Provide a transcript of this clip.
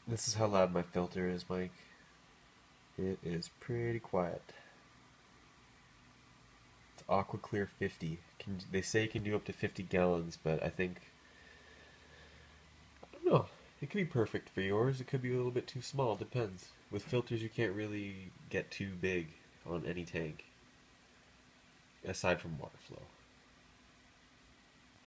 This is how loud my filter is, Mike. It is pretty quiet. It's Aqua Clear 50. They say you can do up to 50 gallons, but I don't know. It could be perfect for yours. It could be a little bit too small. Depends. With filters, you can't really get too big on any tank, aside from water flow.